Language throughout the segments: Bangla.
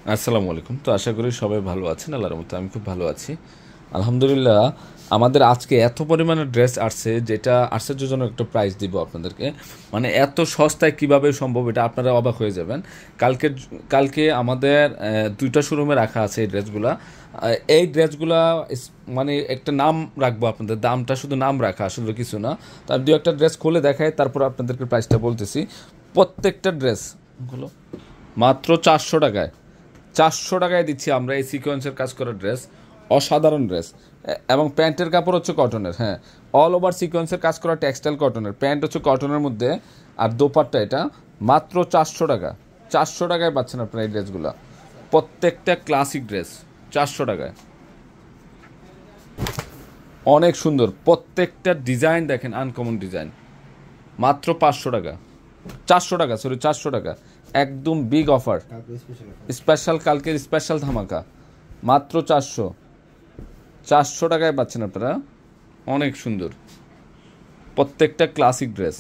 আসসালামু আলাইকুম। তো আশা করি সবাই ভালো আছেন। আল্লাহর রহমতে আমি খুব ভালো আছি, আলহামদুলিল্লাহ। আমাদের আজকে এত পরিমাণে ড্রেস আসছে, যেটা আশ্চর্যজনক একটা প্রাইস দিব আপনাদেরকে। মানে এত সস্তায় কিভাবে সম্ভব, এটা আপনারা অবাক হয়ে যাবেন। কালকে কালকে আমাদের দুইটা শোরুমে রাখা আছে এই ড্রেসগুলা। এই ড্রেসগুলা মানে একটা নাম রাখবো আপনাদের, দামটা শুধু নাম রাখা, আসলে কিছু না। তার দু একটা ড্রেস খুলে দেখায়, তারপর আপনাদেরকে প্রাইসটা বলতেছি। প্রত্যেকটা ড্রেসগুলো মাত্র 400 টাকায়। 400 টাকায় দিচ্ছি আমরা এই সিকোয়েন্সের কাজ করা ড্রেস। অসাধারণ ড্রেস। এবং প্যান্টের কাপড় হচ্ছে কটনের, হ্যাঁ, অল ওভার সিকোয়েন্সের কাজ করা টেক্সটাইল কটনের, প্যান্ট হচ্ছে কটনের মধ্যে, আর দোপাট্টা এটা মাত্র 400 টাকা। 400 টাকায় পাচ্ছেন আপনারা এই ড্রেসগুলো, প্রত্যেকটা ক্লাসিক ড্রেস 400 টাকায়। অনেক সুন্দর, প্রত্যেকটা ডিজাইন দেখেন, আনকমন ডিজাইন। মাত্র 500 টাকা, 400 টাকা, সরি 400 টাকা। একদম বিগ অফার, স্পেশাল, কালকের স্পেশাল ধামাকা। মাত্র 400 টাকায় পাচ্ছেন আপনারা। অনেক সুন্দর, প্রত্যেকটা ক্লাসিক ড্রেস।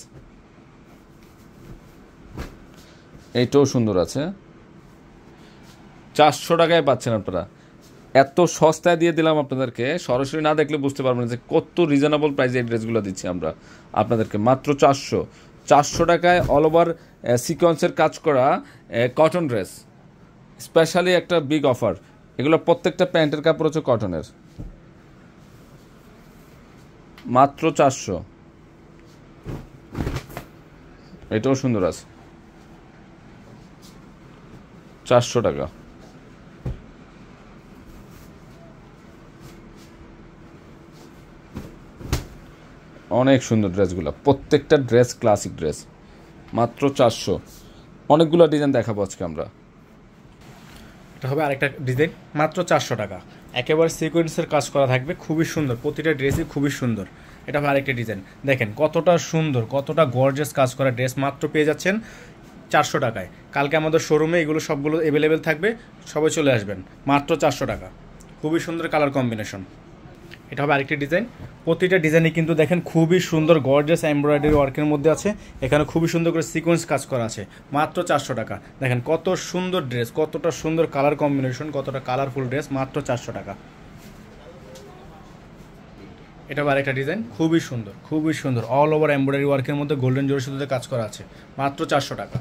এইটাও সুন্দর আছে। 400 টাকায় পাচ্ছেন আপনারা। এত সস্তায় দিয়ে দিলাম আপনাদেরকে, সরাসরি না দেখলে বুঝতে পারবেন যে কত রিজনেবল প্রাইসে এই ড্রেসগুলো দিচ্ছি আমরা আপনাদেরকে। মাত্র 400 টাকায় অল ওভার সিকোয়েন্সের কাজ করা কটন ড্রেস, স্পেশালি একটা বিগ অফার। এগুলো প্রত্যেকটা প্যান্টের কাপড় হচ্ছে কটনের। মাত্র 400। এটাও সুন্দর আছে, 400 টাকা। অনেক সুন্দর ড্রেসগুলো, প্রত্যেকটা ড্রেস ক্লাসিক ড্রেস। মাত্র 400। অনেকগুলো ডিজাইন দেখাবো আজকে আমরা। এটা হবে আরেকটা ডিজাইন, মাত্র 400 টাকা। একেবারে সিকোয়েন্সের কাজ করা থাকবে, খুবই সুন্দর, প্রতিটা ড্রেসই খুবই সুন্দর। এটা হবে আরেকটা ডিজাইন, দেখেন কতটা সুন্দর, কতটা গর্জিয়াস কাজ করা ড্রেস, মাত্র পেয়ে যাচ্ছেন 400 টাকায়। কালকে আমাদের শোরুমে এগুলো সবগুলো অ্যাভেলেবেল থাকবে, সবাই চলে আসবেন। মাত্র 400 টাকা, খুবই সুন্দর কালার কম্বিনেশন। এটা হবে আরেকটি ডিজাইন, প্রতিটা ডিজাইনে কিন্তু দেখেন খুবই সুন্দর গর্জিয়াস এমব্রয়ডারি ওয়ার্কের মধ্যে আছে। এখানে খুবই সুন্দর করে সিকোয়েন্স কাজ করা আছে। মাত্র 400 টাকা। দেখেন কত সুন্দর ড্রেস, কতটা সুন্দর কালার কম্বিনেশন, কতটা কালারফুল ড্রেস, মাত্র 400 টাকা। এটা হবে আরেকটা ডিজাইন, খুবই সুন্দর, খুবই সুন্দর, অল ওভার এমব্রয়ডারি ওয়ার্কের মধ্যে গোল্ডেন জরি সুতোতে কাজ করা আছে। মাত্র 400 টাকা।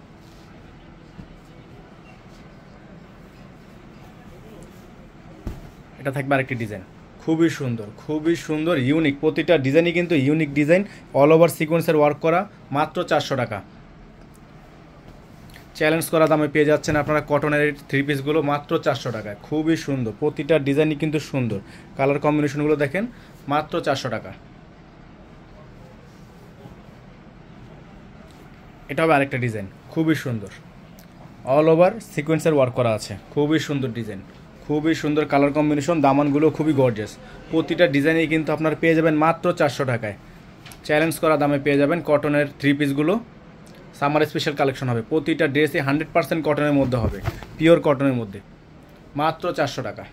এটা থাকবে আরেকটি ডিজাইন, খুবই সুন্দর, খুবই সুন্দর, ইউনিক, প্রতিটা ডিজাইনই কিন্তু ইউনিক ডিজাইন, অল ওভার সিকোয়েন্সের ওয়ার্ক করা। মাত্র 400 টাকা। চ্যালেঞ্জ করা দামে পেয়ে যাচ্ছেন আপনারা কটনের থ্রি পিসগুলো মাত্র 400 টাকায়। খুবই সুন্দর, প্রতিটা ডিজাইনই কিন্তু সুন্দর, কালার কম্বিনেশনগুলো দেখেন। মাত্র 400 টাকা। এটা হবে আরেকটা ডিজাইন, খুবই সুন্দর, অল ওভার সিকোয়েন্সের ওয়ার্ক করা আছে, খুবই সুন্দর ডিজাইন, খুবই সুন্দর কালার কম্বিনেশন, দামানগুলো খুবই গর্জিয়াস। প্রতিটা ডিজাইনেই কিন্তু আপনারা পেয়ে যাবেন মাত্র 400 টাকায়। চ্যালেঞ্জ করা দামে পেয়ে যাবেন কটনের থ্রি পিসগুলো। সামার স্পেশাল কালেকশন হবে, প্রতিটা ড্রেসই 100% কটনের মধ্যে হবে, পিওর কটনের মধ্যে। মাত্র 400 টাকা।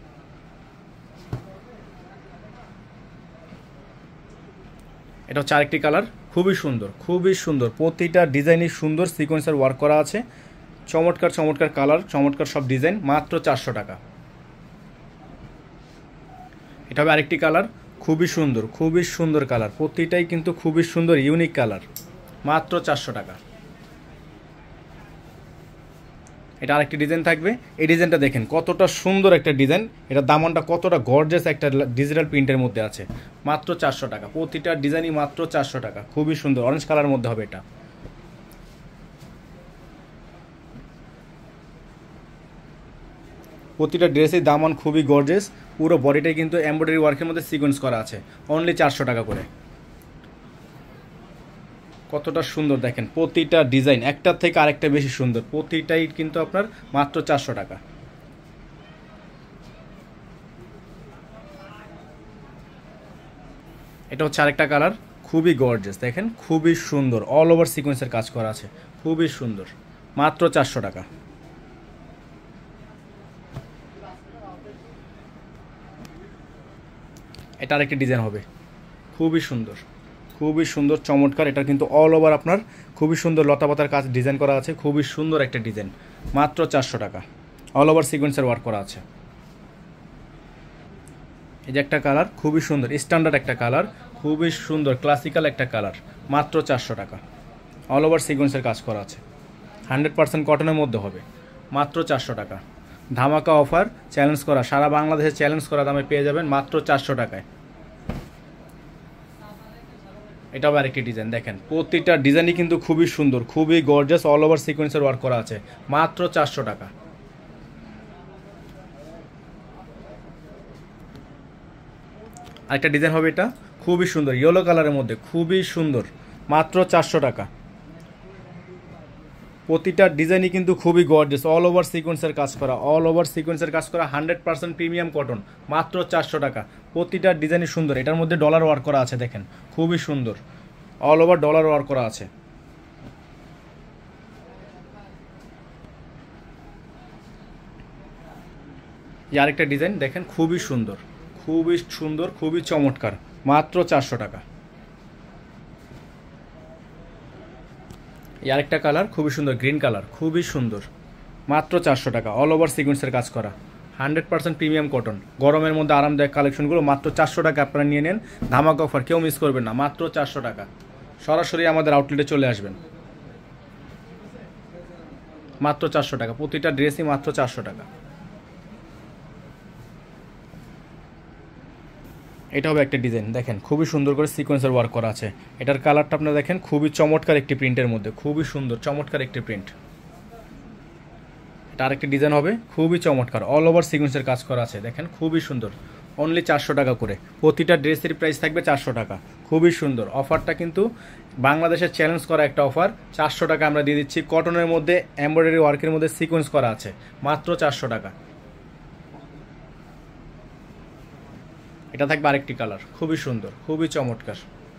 এটা হচ্ছে আরেকটি কালার, খুবই সুন্দর, খুবই সুন্দর, প্রতিটা ডিজাইনই সুন্দর, সিকোয়েন্সের ওয়ার্ক করা আছে। চমৎকার চমৎকার কালার, চমৎকার সব ডিজাইন, মাত্র 400 টাকা। এটা হবে আরেকটি কালার, খুবই সুন্দর, খুবই সুন্দর কালার, প্রতিটাই কিন্তু খুবই সুন্দর, ইউনিক কালার। মাত্র 400 টাকা। এটা আরেকটি ডিজাইন থাকবে, এই ডিজাইনটা দেখেন কতটা সুন্দর একটা ডিজাইন, এটা দামনটা কতটা গর্জিয়াস একটা ডিজিটাল প্রিন্টের মধ্যে আছে। মাত্র 400 টাকা, প্রতিটা ডিজাইনই মাত্র 400 টাকা, খুবই সুন্দর, অরেঞ্জ কালারের মধ্যে হবে এটা। প্রতিটা ড্রেসের দামান খুবই গর্জিয়াস, পুরো বডিটাই কিন্তু এমব্রয়ডারি ওয়ার্কের মধ্যে সিকোয়েন্স করা আছে। অনলি 400 টাকা করে। কতটা সুন্দর দেখেন, প্রতিটা ডিজাইন একটার থেকে আরেকটা বেশি সুন্দর, প্রতিটাই কিন্তু আপনার মাত্র 400 টাকা। এটা হচ্ছে আরেকটা কালার, খুবই গর্জিয়াস, দেখেন খুবই সুন্দর, অল ওভার সিকোয়েন্সের কাজ করা আছে, খুবই সুন্দর। মাত্র 400 টাকা। এটা আরেকটি ডিজাইন হবে, খুবই সুন্দর, খুবই সুন্দর, চমৎকার। এটা কিন্তু অল ওভার আপনার খুবই সুন্দর লতাপাতার কাজ ডিজাইন করা আছে, খুবই সুন্দর একটা ডিজাইন। মাত্র 400 টাকা। অল ওভার সিকোয়েন্সের ওয়ার্ক করা আছে। এই যে একটা কালার খুবই সুন্দর, স্ট্যান্ডার্ড একটা কালার, খুবই সুন্দর ক্লাসিক্যাল একটা কালার, মাত্র 400 টাকা। অল ওভার সিকোয়েন্সের কাজ করা আছে, 100% কটনের মধ্যে হবে, মাত্র 400 টাকা। ধামাকা অফার, চ্যালেঞ্জ করা, সারা বাংলাদেশে চ্যালেঞ্জ করা দামে পেয়ে যাবেন মাত্র 400 টাকায়। এটাও আরেকটি ডিজাইন, দেখেন প্রতিটা ডিজাইনই কিন্তু খুবই সুন্দর, খুবই গর্জাস, অল ওভার সিকোয়েন্সের ওয়ার্ক করা আছে, মাত্র 400 টাকা। আরেকটা ডিজাইন হবে, এটা খুবই সুন্দর, ইয়েলো কালারের মধ্যে খুবই সুন্দর, মাত্র 400 টাকা। প্রতিটা ডিজাইনই কিন্তু খুবই গর্জিয়াস, অল ওভার সিকোয়েন্সের কাজ করা, অল ওভার সিকোয়েন্সের কাজ করা, 100% প্রিমিয়াম কটন, মাত্র 400 টাকা। প্রতিটা ডিজাইনই সুন্দর, এটার মধ্যে ডলার ওয়ার্ক করা আছে, দেখেন খুবই সুন্দর, অল ওভার ডলার ওয়ার্ক করা আছে। আরেকটা ডিজাইন দেখেন খুবই সুন্দর, খুবই সুন্দর, খুবই চমৎকার, মাত্র 400 টাকা। আরেকটা কালার খুবই সুন্দর, গ্রিন কালার, খুবই সুন্দর, মাত্র 400 টাকা। অল ওভার সিকোয়েন্সের কাজ করা, 100% প্রিমিয়াম কটন, গরমের মধ্যে আরামদায়ক কালেকশনগুলো মাত্র 400 টাকা আপনারা নিয়ে নেন। ধামাকা অফার, কেউ মিস করবেন না, মাত্র 400 টাকা। সরাসরি আমাদের আউটলেটে চলে আসবেন, মাত্র 400 টাকা। প্রতিটা ড্রেসই মাত্র 400 টাকা। এটা হবে একটা ডিজাইন, দেখেন খুবই সুন্দর করে সিকোয়েন্সের ওয়ার্ক করা আছে। এটার কালারটা আপনারা দেখেন, খুবই চমৎকার একটি প্রিন্টের মধ্যে, খুবই সুন্দর চমৎকার একটি প্রিন্ট। এটা আরেকটি ডিজাইন হবে, খুবই চমৎকার, অল ওভার সিকোয়েন্সের কাজ করা আছে, দেখেন খুবই সুন্দর, অনলি 400 টাকা করে। প্রতিটা ড্রেসের প্রাইস থাকবে 400 টাকা, খুবই সুন্দর। অফারটা কিন্তু বাংলাদেশের চ্যালেঞ্জ করা একটা অফার, 400 টাকা আমরা দিয়ে দিচ্ছি। কটনের মধ্যে এমব্রয়ডারি ওয়ার্কের মধ্যে সিকোয়েন্স করা আছে, মাত্র 400 টাকা। এটা থাকবে আরেকটি কালার, খুবই সুন্দর, খুবই চমৎকার।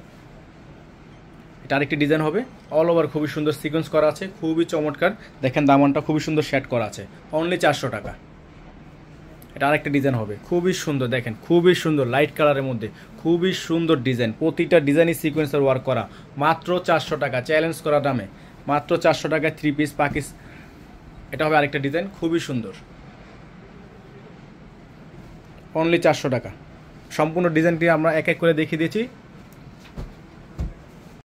এটা আরেকটি ডিজাইন হবে, অল ওভার খুবই সুন্দর সিকোয়েন্স করা আছে, খুবই চমৎকার। দেখেন দামানটা খুবই সুন্দর শেড করা আছে, অনলি 400 টাকা। এটা আরেকটা ডিজাইন হবে, খুবই সুন্দর, দেখেন খুবই সুন্দর, লাইট কালারের মধ্যে খুবই সুন্দর ডিজাইন। প্রতিটা ডিজাইনই সিকোয়েন্সের ওয়ার্ক করা, মাত্র 400 টাকা, চ্যালেঞ্জ করা দামে, মাত্র 400 টাকায় 3 পিস পাকিস। এটা হবে আরেকটা ডিজাইন, খুবই সুন্দর, অনলি 400 টাকা। সম্পূর্ণ ডিজাইনটি আমরা এক এক করে দেখিয়ে দিয়েছি,